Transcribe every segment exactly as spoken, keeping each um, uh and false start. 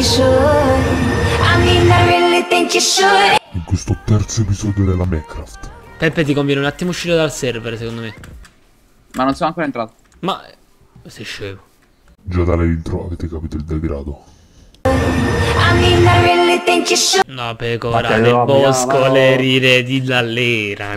In questo terzo episodio della Minecraft. Peppe, ti conviene un attimo uscire dal server, secondo me. Ma non sono ancora entrato. Ma... sei scemo. Già dall'intro avete capito il degrado. No, pecora del bosco, le rire di lallera.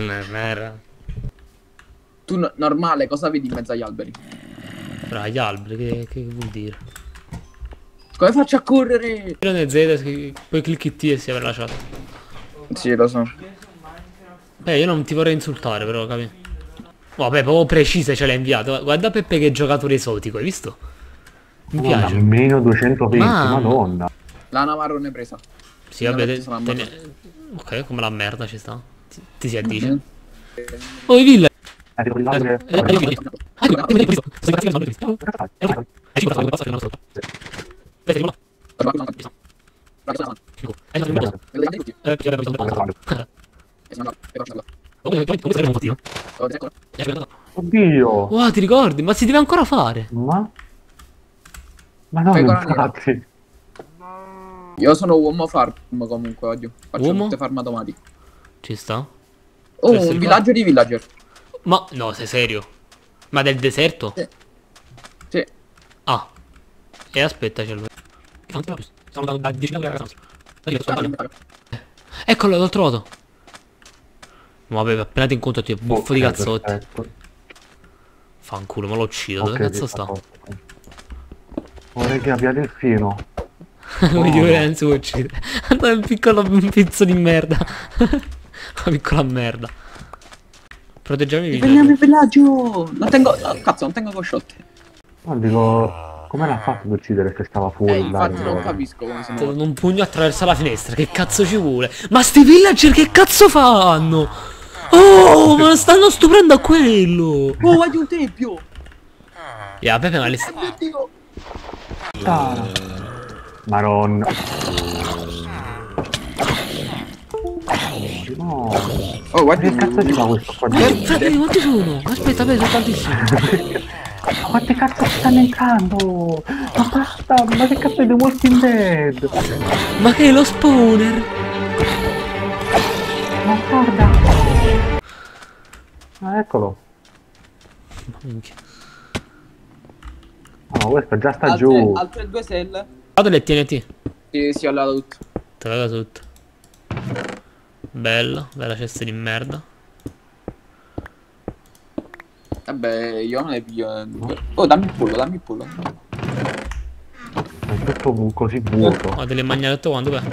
Tu no, normale, cosa vedi in mezzo agli alberi? Fra gli alberi, che, che vuol dire? Come faccio a correre? Prende Z, poi clicchi T e si apre la chat. Sì, lo so. Beh, io non ti vorrei insultare, però, capi? Vabbè, proprio precise ce l'hai inviato. Guarda Peppe che giocatore esotico, hai visto? Mi Madonna, piace. meno duecentoventi, Mamma. madonna. Lana marrone presa. Sì, vabbè, te, te, ok, come la merda ci sta. Ti, ti si addice. Mm-hmm. Oh, i villa. Arrivo di là che... Oddio. Wow, ti ricordi? Ma si deve ancora fare? Ma? Ma no, infatti. Io sono uomo farm comunque oggi. Faccio uomo? tutte farm automatiche. Ci sta? Oh, un ricordi? Villaggio di villager. Ma no, sei serio? Ma del deserto? Sì. Sì. Ah. E aspetta, c'è lui. Eccolo, l'ho trovato. Vabbè, appena ti incontro ti buffo okay, di cazzotti. Perfetto. Fanculo, ma lo uccido. Okay, dove cazzo sta? Vorrei che abbia delfino. Mi dico che non si può uccidere. Andate un piccolo un pizzo di merda. Una piccola merda. Proteggiamo i villaggio. Prendiamo il villaggio. Non tengo. Oh, cazzo, non tengo cosciotte. Ma dico. Come l'ha fatto per uccidere se stava fuori? Eh, infatti non capisco come si muove. Un pugno attraverso la finestra. Che cazzo ci vuole? Ma sti villager che cazzo fanno? Oh, ma stanno stuprando a quello. Oh, vai di un tempio. Ya, Pepe, ma le sta... Ah. Maronna. No. Oh, guarda che cazzo ci fa questo qua? Frate, quanti sono? Aspetta, aspetta, sono tantissimi. Ma quante cazzo stanno entrando? Ma basta, ma che cazzo è The Walking Dead? Ma che è lo spawner? Ma guarda. Ah, eccolo. Minchia. No, questo già sta altre, giù. Altre due selle. Vado le T N T. Sì, sì, ho levato tutto. Te l'ho tutto. Bello, bella cesta di merda. Vabbè, io non le piglio. Oh, dammi il pollo, dammi il pollo. È tutto così vuoto. Ho delle magnalette quando beh.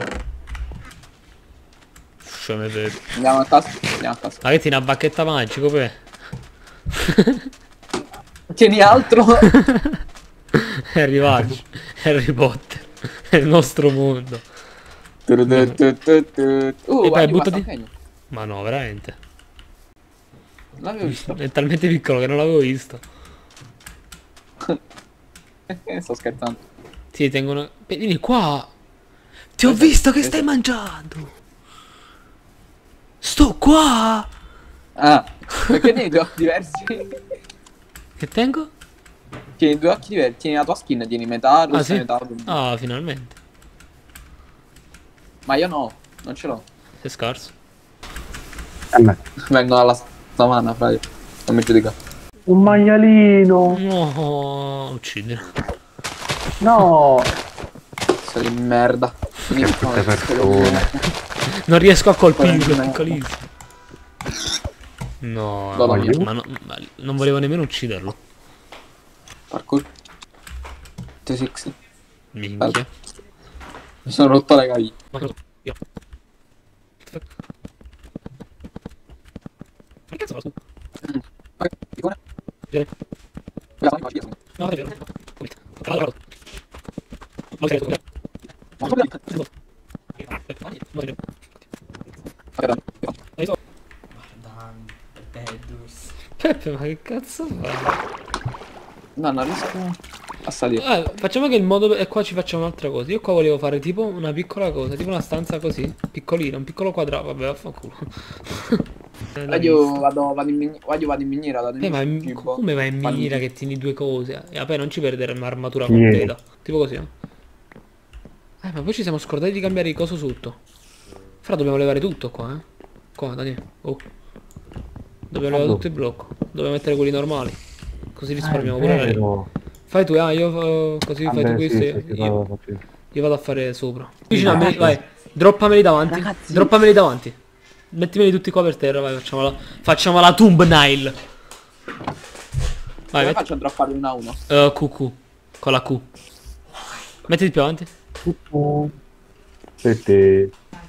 Sceme per. Andiamo a casa, andiamo a casa. Ma che tieni una bacchetta magico per? Tieni altro. È arrivato. Harry Potter. È il nostro mondo. Uh, e vai, buttati. Ma no, veramente. L'avevo visto. È talmente piccolo che non l'avevo visto. Sto scherzando. Sì, tengono. Vieni qua. Ti ho esatto, visto che esatto. Stai mangiando. Sto qua. Ah, perché tieni due occhi diversi? Che tengo? Tieni due occhi diversi. Tieni la tua skin, tieni metà rossa, ah, sì? metà. Ah, finalmente. Ma io no, non ce l'ho. Sei scarso. Vengo dalla savana, frate. Non mi giudica. Un maialino. No, uccidere. No. Sei di merda. Che tutte persone. Non riesco a colpirlo, piccolissimo. No, no, no ma, no, ma non volevo nemmeno ucciderlo. Parkour. T sei. Minchia. Mi sono rotto le caviglie. Io. Che cazzo fa su? Ok, icona. Vieni. No, è vero. Allora. Ma sei tu? Ma Peppe, ma che cazzo fa? No, non riesco a salire. Eh, facciamo che il modo... E qua ci facciamo un'altra cosa. Io qua volevo fare tipo una piccola cosa. Tipo una stanza così. Piccolina, un piccolo quadrato. Vabbè, vaffanculo. Io vado, vado in miniera. Io vado in miniera. Vado in eh, ma in, come vai in miniera che tieni due cose? E vabbè, non ci perdere un'armatura completa. Tipo così, eh? Eh, ma poi ci siamo scordati di cambiare il coso sotto. Fra dobbiamo levare tutto qua, eh. Qua, Daniele. Oh. Dobbiamo levare tutto il blocco. Dobbiamo mettere quelli normali. Così risparmiamo pure la rete. Fai tu, ah, io uh, così fai tu questo. Sì, Io, sì, io, sì. io vado a fare sopra. Vicino a me, vai. Droppameli davanti. Ragazzi. Droppameli davanti. Mettimeli tutti qua per terra, vai, facciamo la. Facciamo la thumbnail. Vai, Come metti. faccio a droppare uno a uno? Uh, Q Q. Con la Q. Mettiti più avanti. Sette.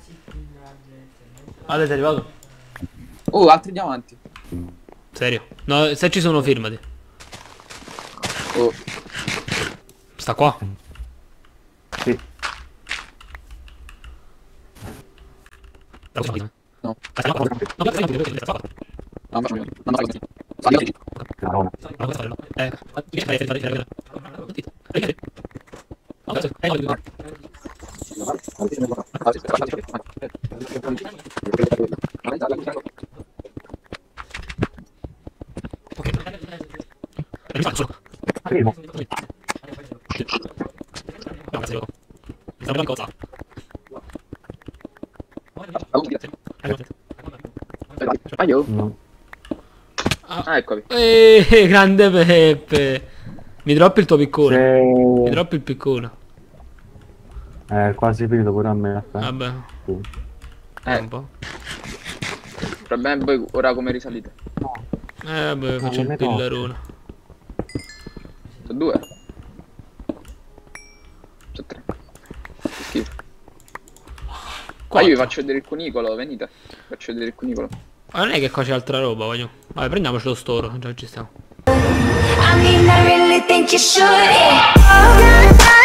Ah, sei arrivato? Oh, altri diamanti. Serio? No, se ci sono firmati. Oh, Sta qua. Sì. no. No, No, facciamo io. No, no, io. Madonna. Eh, Primo. Ah, io? No. Ah, eccomi. Eh, grande Peppe. Mi droppi il tuo piccone. Mi Se... droppi il piccone. È quasi finito pure a me. aspetta. Vabbè, Eh, un po'. il problema è poi ora come risalite. Eh, vabbè, faccio non il ne tocca. pillarone. Sono due. Sono tre. Che schifo. Ah, io vi faccio vedere il cunicolo, venite. Faccio vedere il cunicolo. Ma non è che qua c'è altra roba, voglio. Vabbè, prendiamoci lo storo, già ci stiamo. I mean, I really think you should. Yeah.